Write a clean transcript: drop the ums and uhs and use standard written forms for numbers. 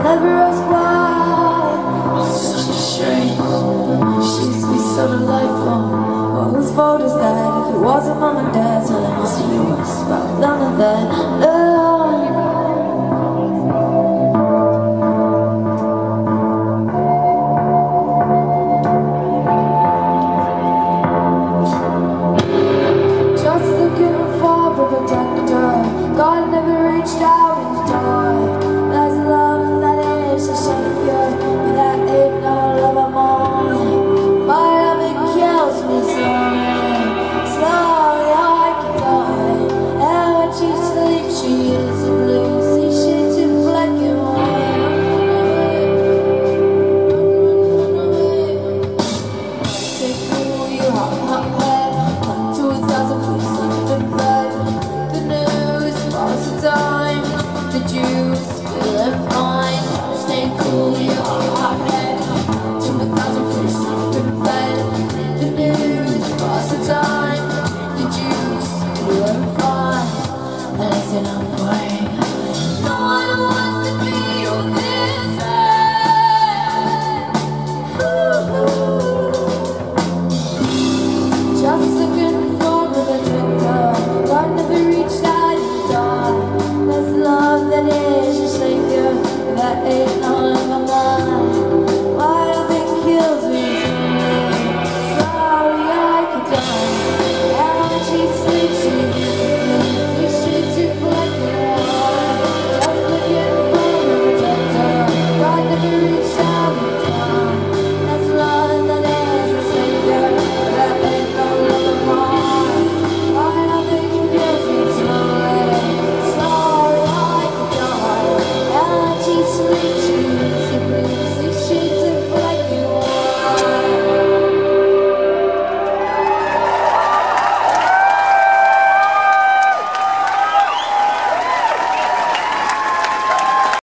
never ask why. It's such a shame. She used to be so delightful. Well, whose fault is that? If it wasn't mom and dad's, well, it must be yours. But none of that.